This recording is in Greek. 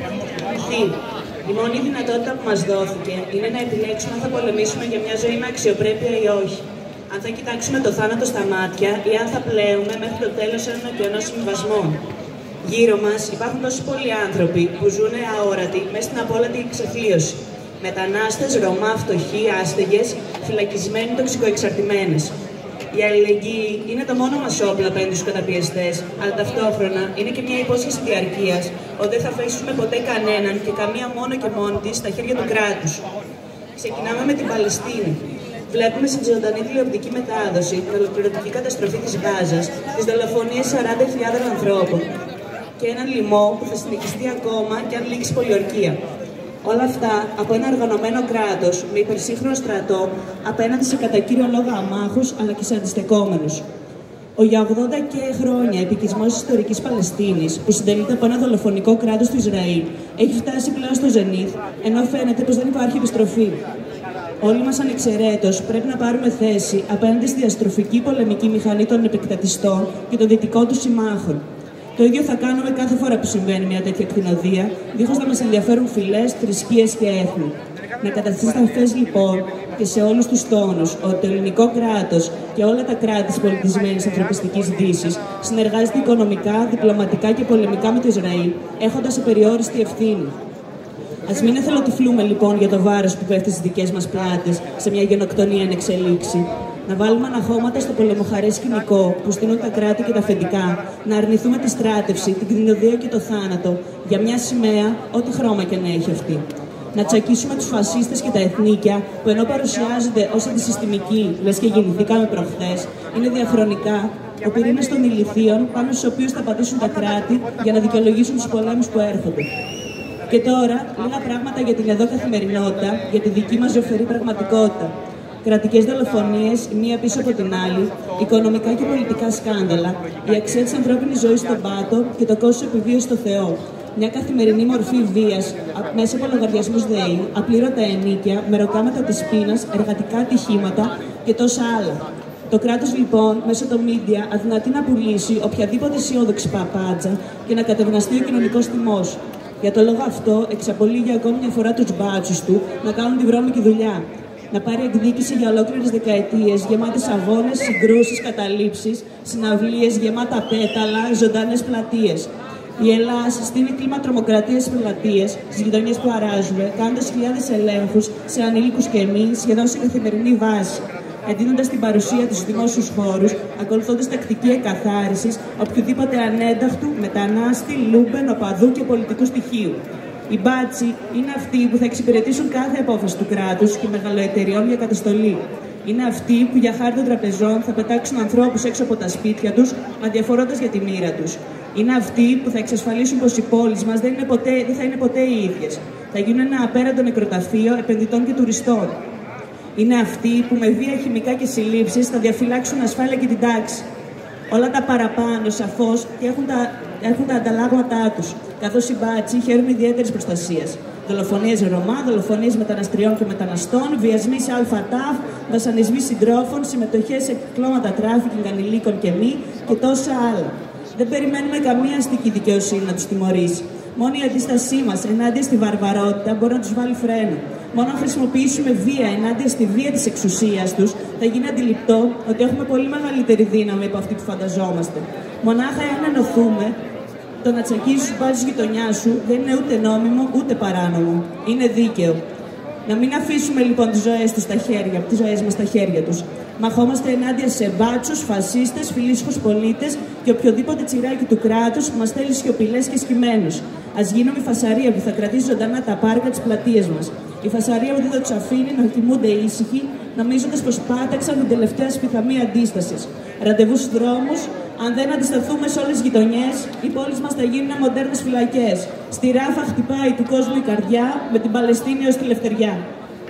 Η μόνη δυνατότητα που μας δόθηκε είναι να επιλέξουμε αν θα πολεμήσουμε για μια ζωή με αξιοπρέπεια ή όχι. Αν θα κοιτάξουμε το θάνατο στα μάτια ή αν θα πλέουμε μέχρι το τέλος έναν ωκεανό συμβιβασμών. Γύρω μας υπάρχουν τόσοι πολλοί άνθρωποι που ζουν αόρατοι μέσα στην απόλυτη εξαθλίωση. Μετανάστες, Ρωμά, φτωχοί, άστεγες, φυλακισμένοι, τοξικοεξαρτημένες. Η αλληλεγγύη είναι το μόνο μας όπλο απέναντι στους καταπιεστές, αλλά ταυτόχρονα είναι και μια υπόσχεση διαρκείας ότι δεν θα αφήσουμε ποτέ κανέναν και καμία μόνο και μόνη της στα χέρια του κράτους. Ξεκινάμε με την Παλαιστίνη. Βλέπουμε στην ζωντανή τηλεοπτική μετάδοση την ολοκληρωτική καταστροφή της Γάζας, τις δολοφονίες 40.000 ανθρώπων και έναν λοιμό που θα συνεχιστεί ακόμα και αν λήξει πολιορκία. Όλα αυτά από ένα οργανωμένο κράτος με υπερσύγχρονο στρατό απέναντι σε κατά κύριο λόγο αμάχους αλλά και σε αντιστεκόμενους. Ο για 80 και χρόνια επικισμός της ιστορικής Παλαιστίνης, που συντελείται από ένα δολοφονικό κράτος του Ισραήλ, έχει φτάσει πλέον στο ζενήθ, ενώ φαίνεται πως δεν υπάρχει επιστροφή. Όλοι μας ανεξαιρέτως πρέπει να πάρουμε θέση απέναντι στη διαστροφική πολεμική μηχανή των επεκτατιστών και των δυτικών του συμμάχων. Το ίδιο θα κάνουμε κάθε φορά που συμβαίνει μια τέτοια κτηνοδία, δίχως να μας ενδιαφέρουν φυλές, θρησκείες και έθνη. Να καταστήσει σαφές λοιπόν και σε όλους τους τόνους ότι το ελληνικό κράτος και όλα τα κράτη της πολιτισμένης ανθρωπιστικής δύσης συνεργάζεται οικονομικά, διπλωματικά και πολεμικά με το Ισραήλ, έχοντας απεριόριστη ευθύνη. Ας μην εθελοτυφλούμε λοιπόν για το βάρος που πέφτει στις δικές μας πλάτες σε μια γενοκτονία εν εξελίξη. Να βάλουμε αναχώματα στο πολεμοχαρές σκηνικό που στείνουν τα κράτη και τα αφεντικά, να αρνηθούμε τη στράτευση, την κτηνοδία και το θάνατο για μια σημαία, ό,τι χρώμα και να έχει αυτή. Να τσακίσουμε τους φασίστες και τα εθνίκια που ενώ παρουσιάζονται ως αντισυστημικοί, λες και γεννηθήκαμε προχθές, είναι διαχρονικά ο πυρήνας των ηλιθείων πάνω στους οποίους θα πατήσουν τα κράτη για να δικαιολογήσουν τους πολέμους που έρχονται. Και τώρα, λίγα πράγματα για την εδώ καθημερινότητα, για τη δική μας ζωφερή πραγματικότητα. Κρατικές δολοφονίες, η μία πίσω από την άλλη, οικονομικά και πολιτικά σκάνδαλα, η αξία της ανθρώπινης ζωής στον πάτο και το κόστος επιβίωσης στο Θεό. Μια καθημερινή μορφή βίας μέσα από λογαριασμούς ΔΕΗ, απλήρωτα ενίκια, μεροκάματα της πείνας, εργατικά ατυχήματα και τόσα άλλα. Το κράτος λοιπόν, μέσω των media, αδυνατεί να πουλήσει οποιαδήποτε αισιόδοξη παπάντζα και να κατευναστεί ο κοινωνικός τιμός. Για το λόγο αυτό, εξαπολύει για ακόμη μια φορά τους μπάτσους του να κάνουν τη βρώμικη δουλειά. Να πάρει εκδίκηση για ολόκληρες δεκαετίες, γεμάτες αγώνες, συγκρούσεις, καταλήψεις, συναυλίες, γεμάτα πέταλα, ζωντανές πλατείες. Η Ελλάδα στείνει κλίμα τρομοκρατίας στις πλατείες, στις γειτονιές που αράζουμε, κάνοντας χιλιάδες ελέγχους σε ανήλικους και εμείς, σχεδόν σε καθημερινή βάση. Εντείνοντας την παρουσία τους στους δημόσιους χώρους, ακολουθώντας τακτική εκαθάρισης οποιοδήποτε ανένταχτου, μετανάστη, λούμπεν, οπαδού και πολιτικού στοιχείου. Οι μπάτσοι είναι αυτοί που θα εξυπηρετήσουν κάθε απόφαση του κράτους και μεγαλοεταιριών για καταστολή. Είναι αυτοί που για χάρη των τραπεζών θα πετάξουν ανθρώπους έξω από τα σπίτια τους, αδιαφορώντας για τη μοίρα τους. Είναι αυτοί που θα εξασφαλίσουν πως οι πόλεις μας δεν θα είναι ποτέ οι ίδιες. Θα γίνουν ένα απέραντο νεκροταφείο επενδυτών και τουριστών. Είναι αυτοί που με βία, χημικά και συλλήψεις θα διαφυλάξουν ασφάλεια και την τάξη. Όλα τα παραπάνω, σαφώς, και έχουν τα ανταλλάγματά τους, καθώς οι μπάτσοι χαίρουν ιδιαίτερης προστασίας. Δολοφονίες Ρωμά, δολοφονίες μεταναστριών και μεταναστών, βιασμοί σε ΑΛΦΑΤΑΦ, βασανισμοί συντρόφων, συμμετοχές σε κυκλώματα τράφικινγκ ανηλίκων και μη και τόσα άλλα. Δεν περιμένουμε καμία αστική δικαιοσύνη να τους τιμωρήσει. Μόνο η αντίστασή μας ενάντια στη βαρβαρότητα μπορεί να τους βάλει φρένο. Μόνο αν χρησιμοποιήσουμε βία ενάντια στη βία της εξουσίας τους, θα γίνει αντιληπτό ότι έχουμε πολύ μεγαλύτερη δύναμη από αυτή που φανταζόμαστε. Μονάχα εάν ενωθούμε, το να τσακίζεις τους μπάτσους γειτονιά σου δεν είναι ούτε νόμιμο ούτε παράνομο. Είναι δίκαιο. Να μην αφήσουμε λοιπόν τις ζωές μας στα χέρια τους. Μαχόμαστε ενάντια σε μπάτσους, φασίστες, φιλήσυχους πολίτες και οποιοδήποτε τσιράκι του κράτους που μας θέλει σιωπηλές και σκυμμένους. Ας γίνουμε η φασαρία που θα κρατήσει ζωντανά τα πάρκα της πλατείας μας. Η φασαρία που δεν θα τους αφήνει να κοιμούνται ήσυχοι, νομίζοντας πως πάταξαν την τελευταία σπιθαμή αντίστασης. Ραντεβού στους δρόμους, αν δεν αντισταθούμε σε όλες τις γειτονιές, οι πόλεις μας θα γίνουν μοντέρνες φυλακές. Στη ράφα χτυπάει του κόσμου η καρδιά, με την Παλαιστίνη ως τη λευτεριά.